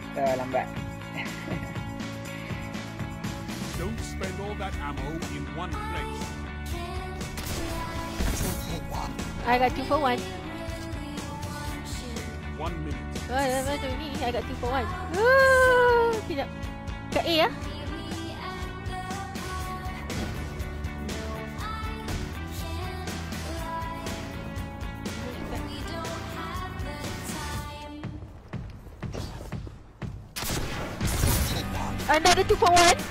Lambat. Don't spend all that ammo in one place. I got 2 for 1. 1 minute. Betul ni. I got 2 for 1. Tidak. Kat A lah. Another 2 for 1. Zone A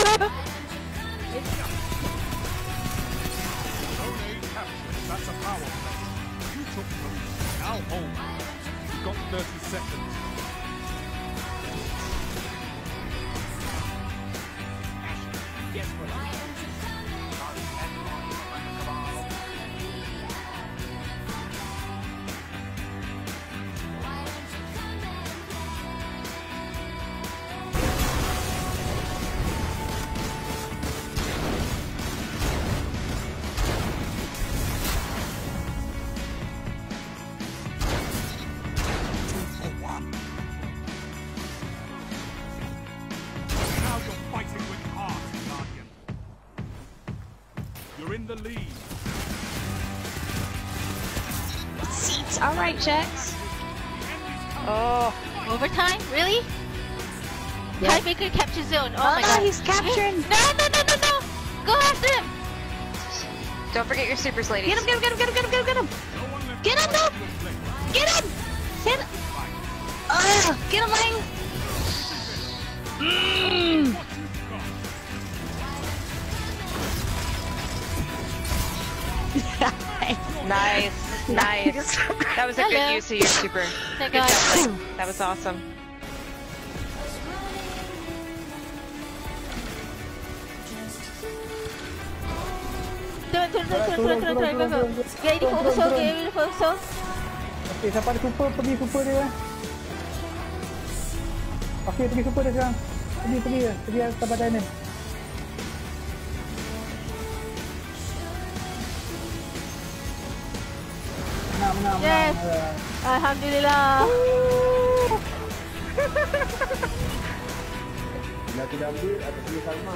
captured. That's a power play. You took the lead. Now home. You've got 30 seconds. Yes, brother. Now you're fighting with heart, Guardian. You're in the lead. Seats. All right, Jax. Oh, overtime? Really? Yeah. Tiebreaker capture zone. Oh my god. He's capturing. No. Go after him. Don't forget your supers, ladies. Get him. No one left Get him, to no. play. Get him. Get him. Get him, Lang. What you've got. Nice. That was a Hello. good use of your super. Thank Good God. job, Lang. That was awesome. Turun. Go. Get ready for oversoul. Okey, siapa ada super, pergi super dia. Okey, pergi super dia sekarang. Pergi tempat diamond. Menang. Yes. Alhamdulillah. Bila aku dah ambil, aku pilih Salma.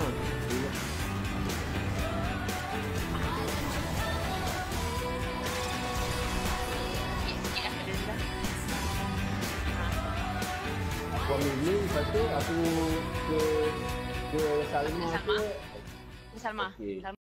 Aku ambil ni, lepas tu aku ke Salma ke. Salma. Okey.